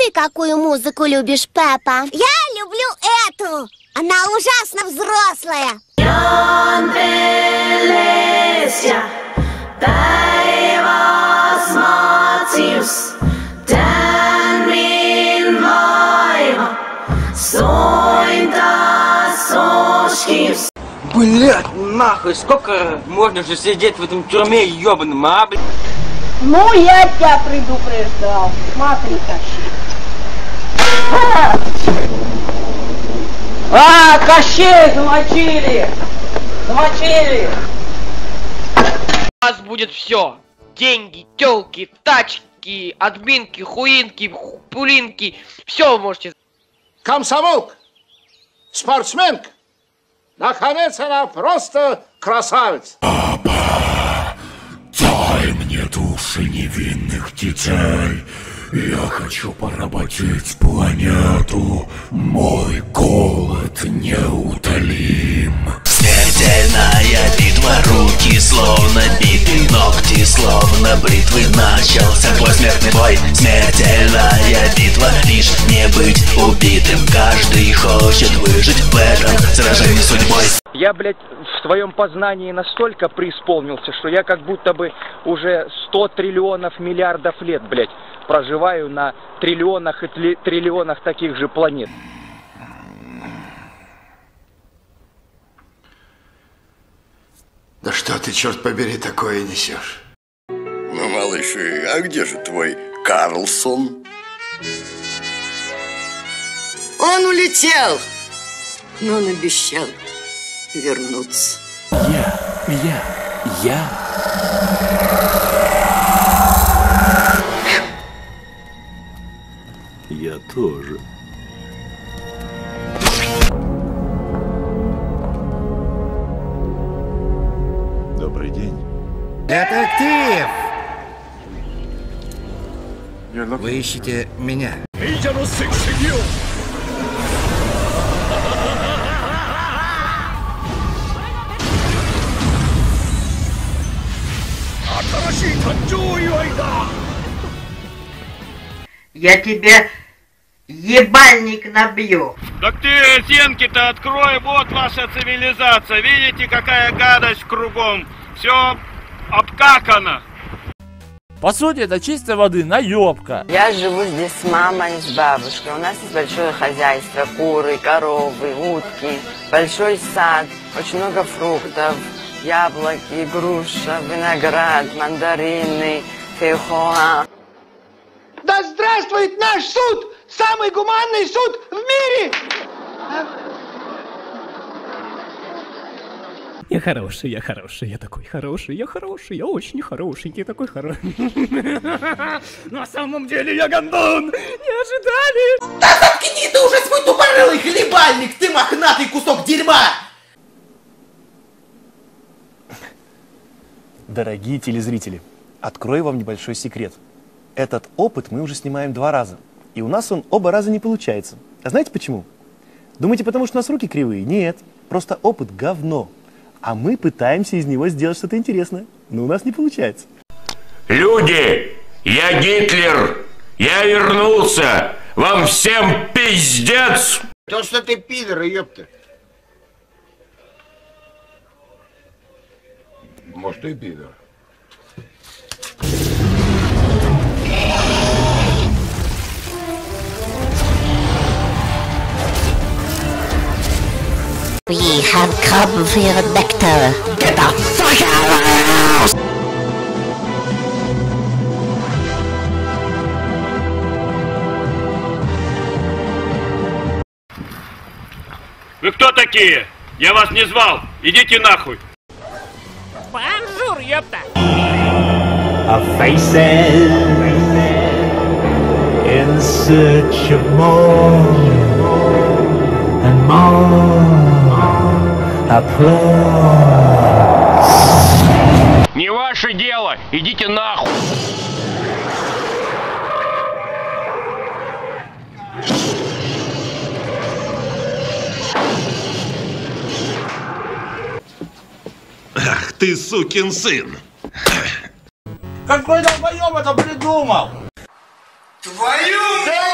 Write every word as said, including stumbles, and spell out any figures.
ты какую музыку любишь, Пеппа? Я люблю эту. Она ужасно взрослая. Блять, нахуй, сколько можно же сидеть в этом тюрьме ебаном, а, блядь? Ну, я тебя предупреждал. Смотри-ка. А, Кощей замочили! Замочили! У нас будет все. Деньги, тёлки, тачки, админки, хуинки, пулинки. Все вы можете. Комсомолка, спортсменка. Наконец она просто красавица. Папа, дай мне души невинных детей. Я хочу поработить планету. Мой голод неутолим. Смертельная битва, руки словно биты, ногти словно бритвы. Начался твой смертный бой. Смертельная битва, лишь не быть убитым. Каждый хочет выжить в этом сражении с судьбой. Я, блядь, в своем познании настолько преисполнился, что я как будто бы уже сто триллионов миллиардов лет, блядь, проживаю на триллионах и триллионах таких же планет. Да что ты, черт побери, такое несешь? Ну, малыши, а где же твой Карлсон? Он улетел, но он обещал вернуться. Я, я, я. Я тоже. Добрый день. Детектив! Вы ищете меня. Я тебе ебальник набью. Так ты стенки-то открой, вот ваша цивилизация. Видите, какая гадость кругом. Все обкакано. По сути, это чистой воды наебка. Я живу здесь с мамой и с бабушкой. У нас есть большое хозяйство, куры, коровы, утки, большой сад, очень много фруктов, яблоки, груша, виноград, мандарины, фейхоа. Да здравствует наш суд! Самый гуманный суд в мире! Я хороший, я хороший, я такой хороший, я хороший, я очень хорошенький, такой хороший. На самом деле я гондон! Не ожидали! Да заткни ты уже свой тупорылый хлебальник, ты мохнатый кусок дерьма! Дорогие телезрители, открою вам небольшой секрет. Этот опыт мы уже снимаем два раза. И у нас он оба раза не получается. А знаете почему? Думаете, потому что у нас руки кривые? Нет. Просто опыт говно. А мы пытаемся из него сделать что-то интересное. Но у нас не получается. Люди, я Гитлер. Я вернулся. Вам всем пиздец. То, что ты пидор, ёпта. Может, и пидор. We have come for your nectar. Get the fuck out of my house! Вы кто такие? Я вас не звал. Идите нахуй. Бонжур, ёпта! Our faces in search of more and more applause. Не ваше дело. Идите нахуй. Ах ты, сукин сын! Какой долбоёб это придумал? Твою!